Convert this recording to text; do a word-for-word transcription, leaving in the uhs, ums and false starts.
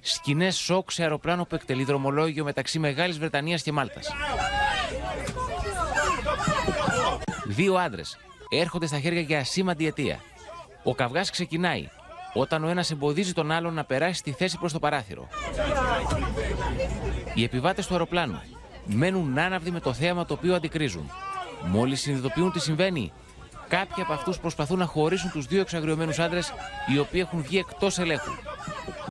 Σκηνές σοκ σε αεροπλάνο που εκτελεί δρομολόγιο μεταξύ Μεγάλης Βρετανίας και Μάλτας. Δύο άντρες έρχονται στα χέρια για ασήμαντη αιτία. Ο καυγάς ξεκινάει όταν ο ένας εμποδίζει τον άλλον να περάσει στη θέση προς το παράθυρο. Οι επιβάτες του αεροπλάνου μένουν άναυδοι με το θέαμα το οποίο αντικρίζουν. Μόλις συνειδητοποιούν τι συμβαίνει, κάποιοι από αυτούς προσπαθούν να χωρίσουν τους δύο εξαγριωμένους άντρες, οι οποίοι έχουν βγει εκτός ελέγχου.